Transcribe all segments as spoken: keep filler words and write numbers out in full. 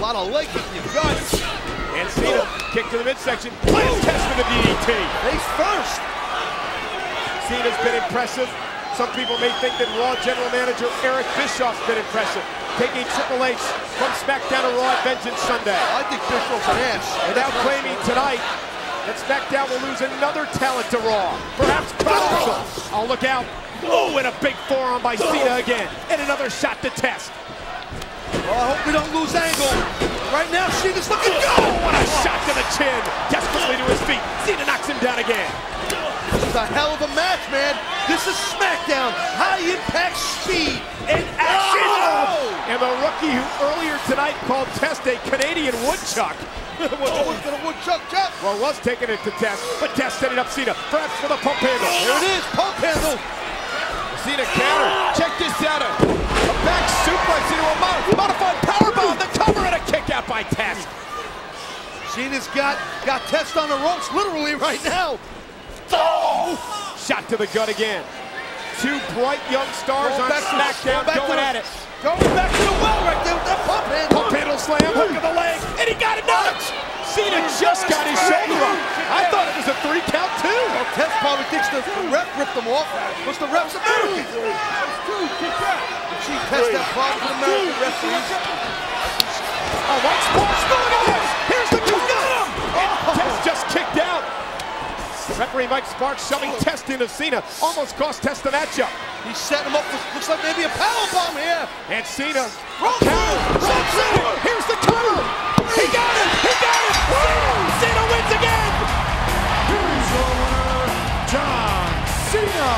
lot of leg kick in your guts. And Cena, kick to the midsection, lands Test with a D D T. Face first. Cena's been impressive. Some people may think that Raw General Manager Eric Bischoff's been impressive, taking Triple H from SmackDown to Raw at Vengeance Sunday. I think Bischoff's an ass. And now claiming tonight that SmackDown will lose another talent to Raw. Perhaps Kurt Angle. Oh, look out. Oh, and a big forearm by Cena again. And another shot to Test. Well, I hope we don't lose Angle. Right now, Cena's looking good. Oh, what a shot to the chin. Desperately to his feet. Cena knocks him down again. This is a hell of a match, man. This is SmackDown. High impact speed and action. Oh! And the rookie who earlier tonight called Test a Canadian woodchuck. Oh, he's gonna woodchuck chuck. Well, was taking it to Test, but Test setting up Cena, perhaps for the pump handle. Here it is, pump handle. Cena counter. Check this out. A back suplex into a mod modified powerbomb. The cover and a kick out by Test. Cena's got, got Test on the ropes literally right now. Oh! Shot to the gut again. Two bright young stars Going on SmackDown to, going the, at it. Going back to the well right there with that pump handle. Pump handle slam, hook of the leg, and he got it nuts. Cena just got his shoulder up. I thought it was a three count too. Well, Test probably thinks the ref ripped him off. What's the ref's American? She Test that problem for the American referees. Oh, Mike Sparks, look at this. Here's the two. Got him. And Test just kicked out. Referee Mike Sparks shoving Test into Cena. Almost cost Test the matchup. He's setting him up for, looks like maybe a powerbomb here. And Cena, Roll counter. Here's the cover. He got it. He got it. Cena, Cena wins again. Here's your winner, John Cena.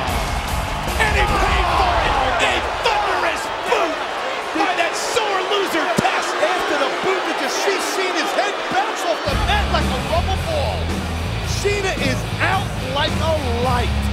And he paid for it. A thunderous boot by that sore loser Test. After the boot, did you see Cena's head bounce off the mat like a rubber ball? Cena is out like a light.